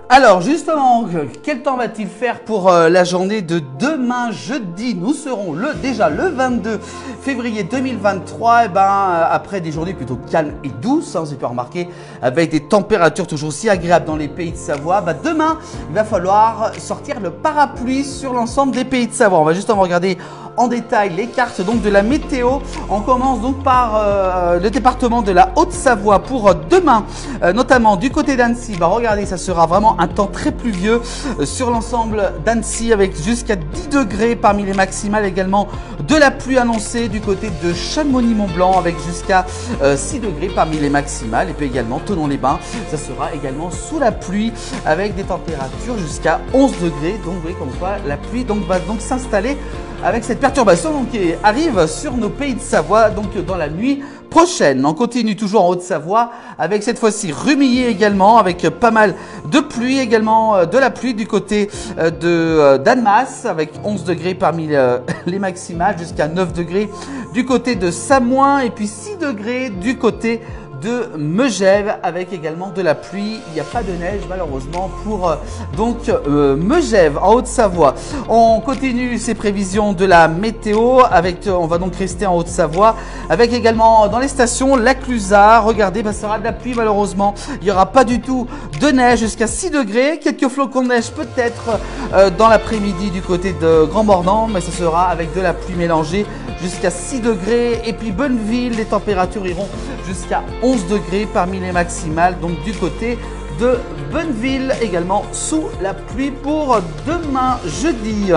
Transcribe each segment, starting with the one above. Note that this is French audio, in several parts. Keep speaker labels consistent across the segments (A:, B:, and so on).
A: Alors justement, quel temps va-t-il faire pour la journée de demain jeudi? Nous serons déjà le 22 février 2023, et après des journées plutôt calmes et douces, vous avez pu remarquer, avec des températures toujours aussi agréables dans les pays de Savoie, demain il va falloir sortir le parapluie sur l'ensemble des pays de Savoie. On va justement regarder en détail les cartes donc de la météo. On commence donc par le département de la Haute-Savoie pour demain, notamment du côté d'Annecy. Regardez, ça sera vraiment un temps très pluvieux sur l'ensemble d'Annecy avec jusqu'à 10 degrés parmi les maximales, également de la pluie annoncée du côté de Chamonix-Mont-Blanc avec jusqu'à 6 degrés parmi les maximales, et puis également Thonon-les-Bains, ça sera également sous la pluie avec des températures jusqu'à 11 degrés. Donc vous voyez comme quoi la pluie va donc s'installer avec cette perturbation qui arrive sur nos pays de Savoie dans la nuit prochaine. On continue toujours en Haute-Savoie avec cette fois-ci Rumilly également, avec pas mal de pluie, également de la pluie du côté d'Annemasse avec 11 degrés parmi les maximales, jusqu'à 9 degrés du côté de Samoin, et puis 6 degrés du côté de Megève avec également de la pluie. Il n'y a pas de neige malheureusement pour Megève en Haute-Savoie. On continue ces prévisions de la météo avec, on va donc rester en Haute-Savoie avec également dans les stations la Clusaz. Regardez, ça sera de la pluie malheureusement. Il n'y aura pas du tout de neige, jusqu'à 6 degrés. Quelques flocons de neige peut-être dans l'après-midi du côté de Grand Mornan, mais ce sera avec de la pluie mélangée jusqu'à 6 degrés. Et puis Bonneville, les températures iront jusqu'à 11 degrés parmi les maximales, donc du côté de Bonneville, également sous la pluie pour demain jeudi.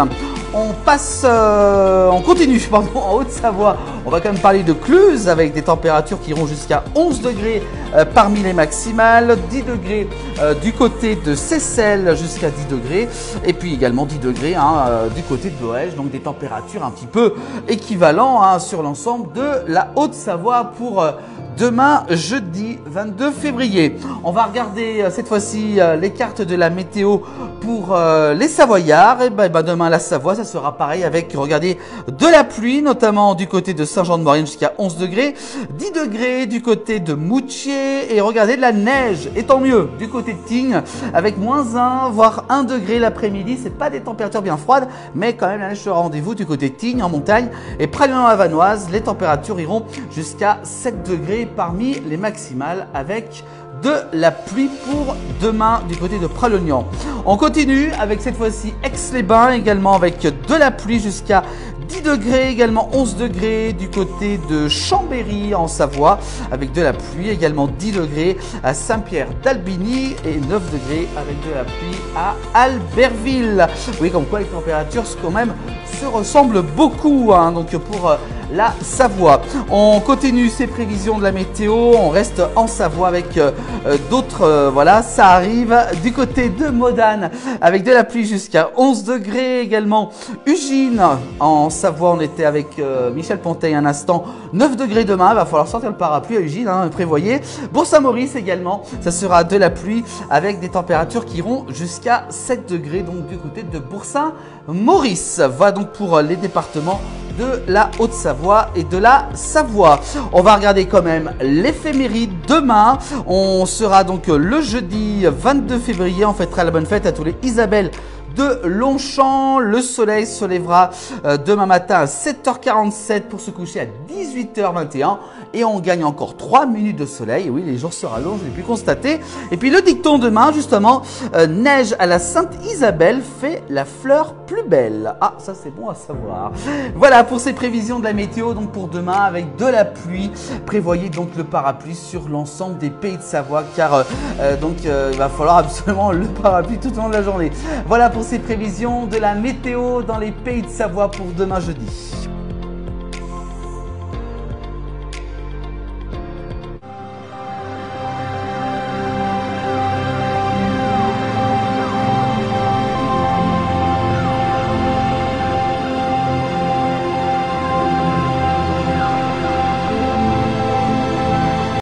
A: On continue en Haute-Savoie. On va quand même parler de Cluses avec des températures qui iront jusqu'à 11 degrés parmi les maximales, 10 degrés du côté de Seyssel jusqu'à 10 degrés, et puis également 10 degrés du côté de Boëge, donc des températures un petit peu équivalentes sur l'ensemble de la Haute-Savoie pour demain jeudi 22 février. On va regarder cette fois-ci les cartes de la météo pour les Savoyards. Et demain la Savoie, ça sera pareil avec, regardez, de la pluie, notamment du côté de Saint-Jean-de-Maurienne jusqu'à 11 degrés, 10 degrés du côté de Moutier, et regardez de la neige, et tant mieux, du côté de Tignes avec -1 voire 1 degré l'après-midi. C'est pas des températures bien froides, mais quand même la neige sera au rendez-vous du côté de Tignes en montagne, et Pralognan-la-Vanoise, les températures iront jusqu'à 7 degrés parmi les maximales avec de la pluie pour demain du côté de Pralognan. On continue avec cette fois-ci Aix-les-Bains également avec de la pluie jusqu'à 10 degrés, également 11 degrés du côté de Chambéry en Savoie avec de la pluie, également 10 degrés à Saint-Pierre-d'Albigny et 9 degrés avec de la pluie à Albertville. Oui, comme quoi les températures quand même se ressemblent beaucoup donc pour la Savoie. On continue ces prévisions de la météo, on reste en Savoie avec d'autres, voilà, ça arrive du côté de Modane avec de la pluie jusqu'à 11 degrés, également Ugine en Savoie, on était avec Michel Ponteil un instant, 9 degrés demain, il va falloir sortir le parapluie à Ugine, prévoyez. Bourg-Saint-Maurice également, ça sera de la pluie avec des températures qui iront jusqu'à 7 degrés, donc du côté de Bourg-Saint-Maurice. Voilà donc pour les départements de la Haute-Savoie et de la Savoie. On va regarder quand même l'éphéméride demain. On sera donc le jeudi 22 février. On fêtera la bonne fête à tous les Isabelle de Longchamp. Le soleil se lèvera demain matin à 7h47 pour se coucher à 18h21. Et on gagne encore 3 minutes de soleil. Et oui, les jours se rallongent, j'ai pu constater. Et puis le dicton demain, justement, neige à la Sainte-Isabelle fait la fleur plus belle. Ah, ça c'est bon à savoir. Voilà pour ces prévisions de la météo, donc pour demain avec de la pluie. Prévoyez donc le parapluie sur l'ensemble des pays de Savoie, car il va falloir absolument le parapluie tout au long de la journée. Voilà pour ces prévisions de la météo dans les pays de Savoie pour demain jeudi.